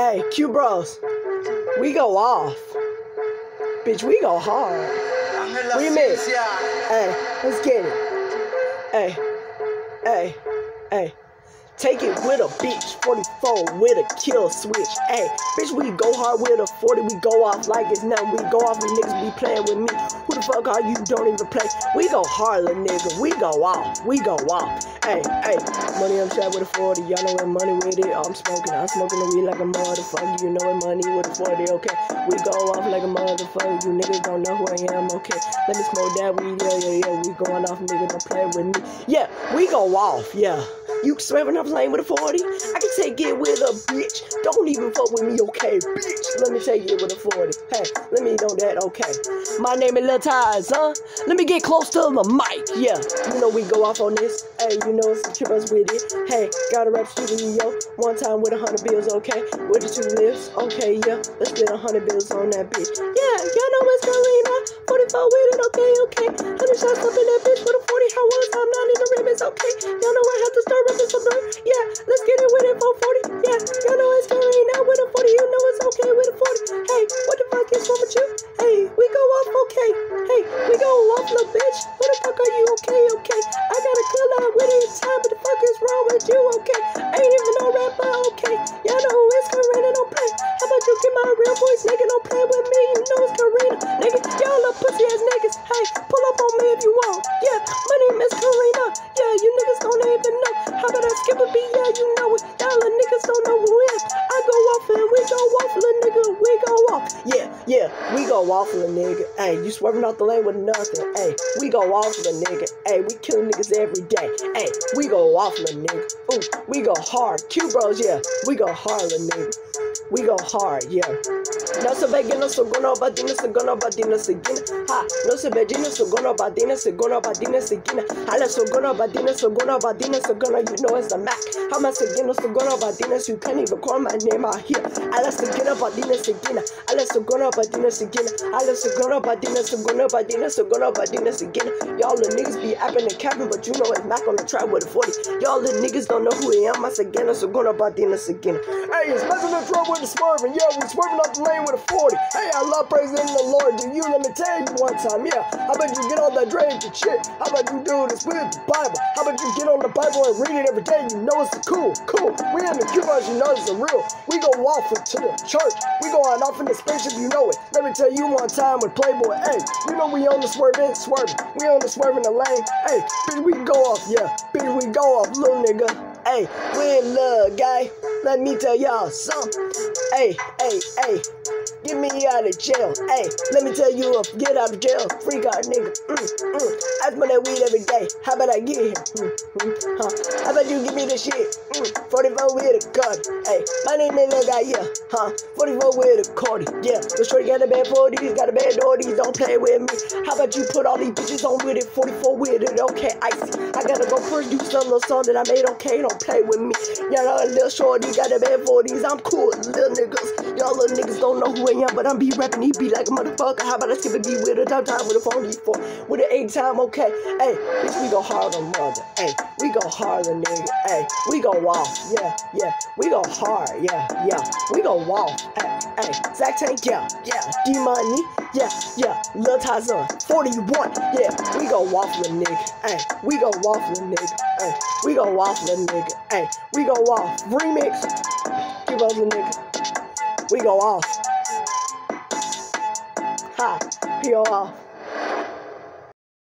Hey, Q Bros, we go off. Bitch, we go hard. Remix. Hey, let's get it. Hey, hey, hey. Take it with a bitch, 44 with a kill switch. Hey, bitch, we go hard with a 40, we go off like it's nothing. We go off, these niggas be playing with me. Who the fuck are you? Don't even play. We go hard, little nigga. We go off. We go off. Hey, hey, money on trap with a 40. Y'all know what money with it. I'm smoking the weed like a motherfucker. You know what money with a 40, okay? We go off like a motherfucker. You niggas don't know who I am, okay? Let me smoke that weed, yeah. We going off, nigga, don't play with me. Yeah, we go off, yeah. You swerving up lane with a 40? I can take it with a bitch. Don't even fuck with me, okay, bitch. Let me take it with a 40. Hey, let me know that, okay. My name is Lil Ties, huh? Let me get close to the mic, yeah. You know we go off on this. Hey, you know it's the Chivas with it. Hey, got a rap studio. One time with 100 bills, okay. With the 2 lifts, okay, yeah. Let's get 100 bills on that bitch. Yeah, y'all know it's Karina. 44 with it, okay. 100 shots up in that bitch with a 40. How was I'm not in the ribbons, okay. Y'all know I have to start rapping some dirt. Yeah, let's get it with it for 40. Yeah, y'all know it's Karina with a 40. You know it's okay with a 40. Hey, what the fuck is wrong with you? Hey, we go off, okay. Hey, we go off, little bitch. What the fuck are you, okay. I got a cool out with it in time, but the fuck is wrong with you, okay. Ain't even no rapper, okay. Y'all know it's Karina, don't play. How about you get my real voice, nigga? Don't play with me, you know it's Karina. Nigga, y'all little pussy ass niggas. Hey, pull up on me if you want. Yeah, my name is Karina. Yeah, you niggas don't even know. How about I skip a beat? Yeah, you know it. Y'all little niggas don't know who is. I go off and we go off, little nigga. We go off. Yeah, we go off, little nigga. Hey, you swerving off the lane with nothing. Hey, we go off, little nigga. Hey, we kill niggas every day. Hey, we go off, little nigga. Ooh, we go hard. Q Bros, yeah. We go hard, little nigga. We go hard, yeah. No se ve que no se gonna badina se gonna badina se gina. Ha, no se ve gina se gonna badina se gonna badina se gina. Hala se gonna badina se gonna badina se gonna, you know it's the Mac. How much se gina se gonna badina, you can't even call my name out here. Hala se gonna badina se gina. Hala se gonna badina se gina. Hala se gonna badina se gonna badina se gonna badina se gina. Y'all the niggas be apping and capping, but you know it's Mac on the track with a 40. Y'all the niggas don't know who I am. I se gonna se gonna badina se gina. Hey, it's Mac on the track with the swerving. Yeah, we swerving off the lane with a 40. Hey, I love praising the Lord. Do you? Let me tell you one time. Yeah, how about you get on that Drake and shit? How about you do this with the Bible? How about you get on the Bible and read it every day? You know it's cool. We in the Cubans, you know it's the real. We go off to the church. We going off in the spaceship, you know it. Let me tell you one time with Playboy. Hey, you know we on the swerving. We on the swerving the lane. Hey, bitch, we go off. Yeah, bitch, we go off, little nigga. Hey, we in love, guy. Let me tell y'all something. Hey. Get me out of jail. Hey, let me tell you, get out of jail. Free card, nigga. I smoke that weed every day. How about I get here? How about you give me the shit? 44 with a card. Hey, my name is Lil Guy, yeah. 44 with a card. Yeah, the shorty got a bad 40s, got a bad 40s. Don't play with me. How about you put all these bitches on with it? 44 with it. Okay, icy. I gotta go produce a little song that I made. Okay, don't play with me. Y'all know a little shorty got a bad 40s. I'm cool, little niggas. Y'all little niggas don't know who I am, but I'm be rapping, he be like a motherfucker. How about I skip a beat with a top time with a 44, with an 8 time, okay? Hey, bitch, we go hard on mother. Hey, we go hard, little nigga. Hey, we go off, yeah. We go hard, yeah. We go off, hey. Zach Tank, yeah. D-Money, yeah. Lil Tazan, 41, yeah. We go off, little nigga. Hey, we go off, little nigga. Hey, we go off, little nigga. Hey, we go off. Remix, give us a nigga. We go off. Ha, he go off.